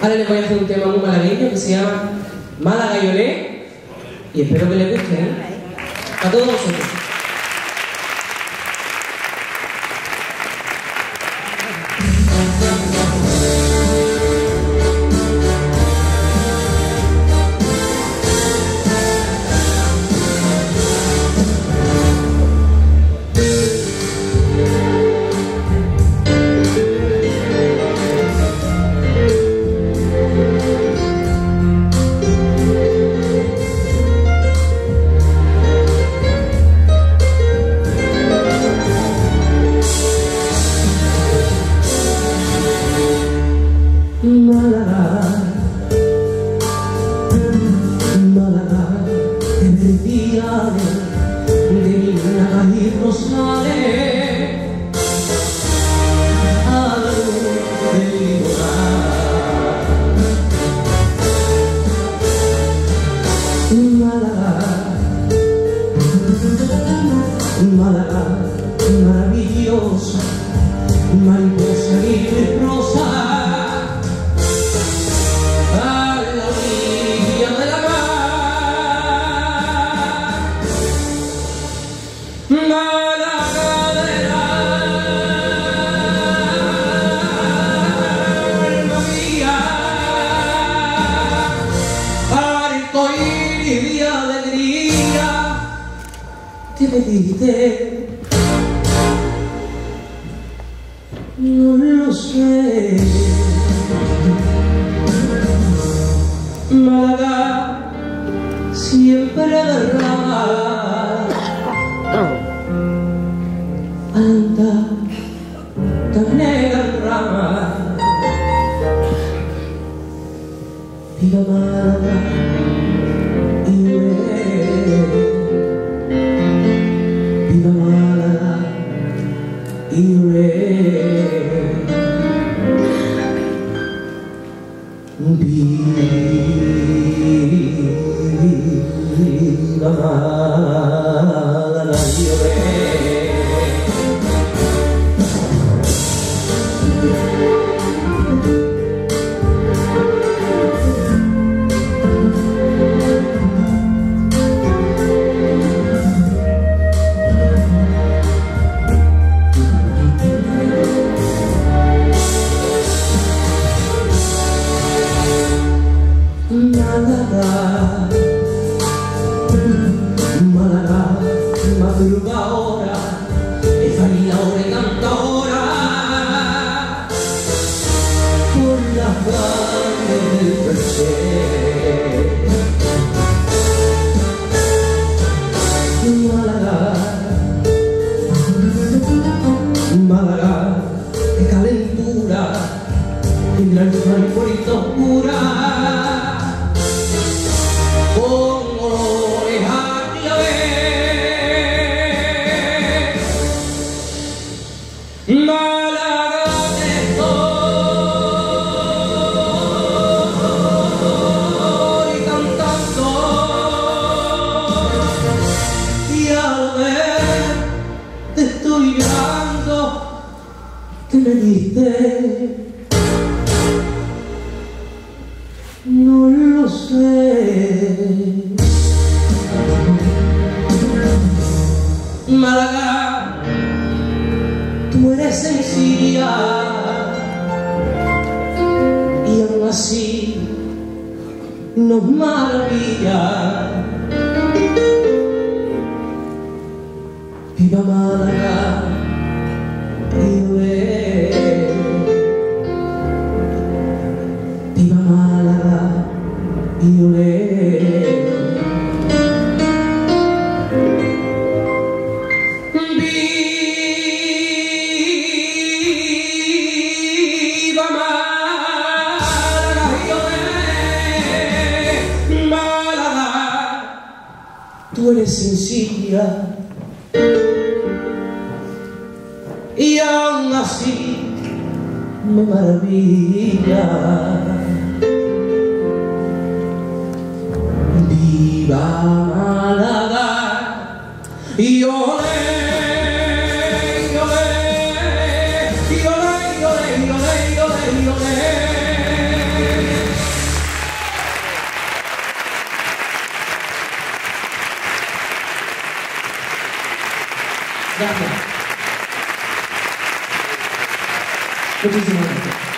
Ahora les voy a hacer un tema muy malagueño que se llama Málaga y Olé, y espero que les guste, ¿eh? A todos vosotros. Málaga, en el día de Minas y Rosales, a la luz del litoral. Málaga, maravillosa, mariposa y rosa. ¿Qué me dijiste? No lo sé. Málaga siempre derrama anda tan negra rama. Viva Málaga y viva Málaga y viva Málaga y Málaga, madrugadora, es bailadora y cantadora por las calles del Perché. Málaga, de calentura, en la luz maripolita oscura. Málaga estoy cantando y al ver te estoy llorando. ¿Qué me diste? No lo sé. Málaga, tú eres sencilla y aún así nos maravilla. Viva Málaga y viva Málaga y tú eres sencilla y aún así me maravilla. Viva Málaga y olé, y olé, y olé, y olé, y olé, y olé, y olé. Gracias. Muchísimas gracias.